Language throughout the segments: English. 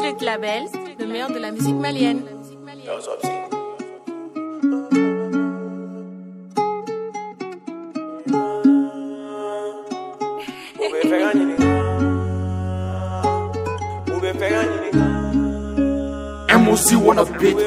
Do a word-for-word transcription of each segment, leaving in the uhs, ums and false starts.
Street Label, le meilleur de la musique malienne. M O C one of Pete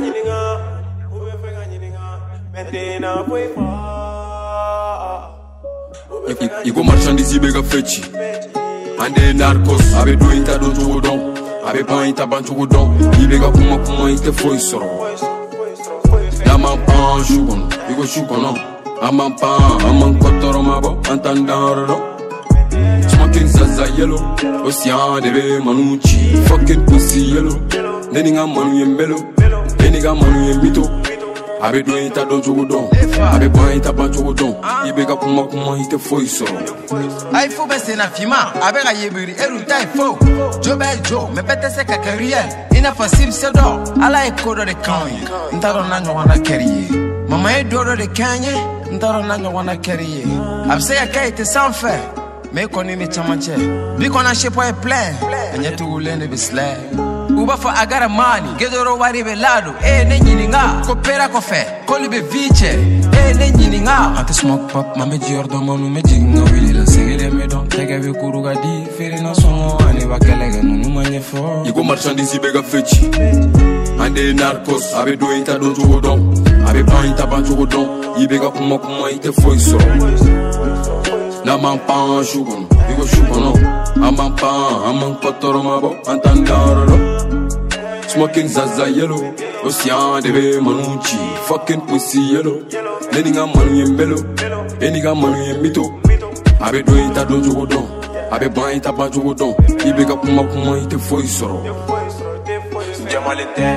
Igo marchandise bega fechi Ande narcos abe do inta do jogo don abe pan inta ban jogo don ibega kuma kuma inte foi soro Ya man pan shugon igo shugon Aman pan aman kotoro mabo antandaro Smoking zaza yellow Ocean debe manuchi Fucking pussy yellow Neninga manu yembelo Neniga manu yembito Abe do inta do jogo don abe pan inta ban jogo don ibega kuma kuma inte foi soro Ay fo bese na fima abe ga yebiri eru tai fo Jobe jo me pete se kakaria ina fasim se do ala e kodo de kanye ntaro na nywana keriye mama e dodo de kanye ntaro na nywana keriye abse ya kaite sans faire me koni mi chamache bi kona shepo e plein anyatu ulende bisle Uba for agara money, gedoro wari be lado, eh ne nyininga, kopera kofe, koli be viche, eh ne nyininga. Ante smoke pop, mame jiordo manu me jinga wili la segele me don, tege be kuruga di, fere na songo ani bakelega nunu manye fo. Igo marchandise bega fechi, ande narcos, abe do ita do jogo don, abe pan ita ban jogo don, ibega kuma kuma ite foi so. Na man pan shugon, igo shugon no, aman pan, aman kotoro mabo, antandaro. Smoking zaza yellow, Ocean debe manuchi, fucking pussy yellow. Neninga manu yembelo, eniga manu yembito. Abe do ita do jogo don, abe ban ita ban jogo don, ibega kuma kuma ite foi soro. Jamalete,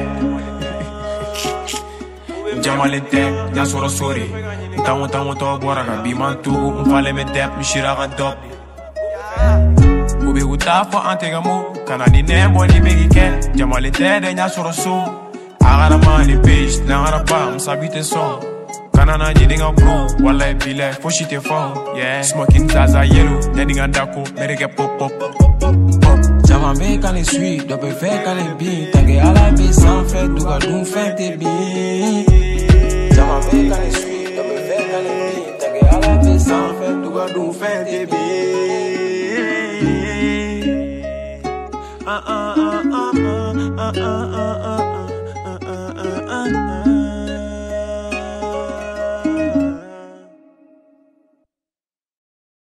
Jamalete, ya soro sori. Tamu tamu to bora ga bimantu, mfale me dep, mishira ga dop. Ube uta fo antegamo, kanani nembo ni begike, Jamalete de nya soro so. Agara mani page, na agara pa, msabite son. Kanana jidinga bro, wala bile, fo shite fo, yeah. Smoking zaza yellow, nedinga dako, merege pop pop pop. Jama me kan sweet, dobe fe kan bien, tange ala be sans fait, duga dun fait te bien. Jama me kan sweet, dobe fe kan bien, tange ala be sans fait, duga dun fait te bien. Uh uh uh uh uh uh uh uh uh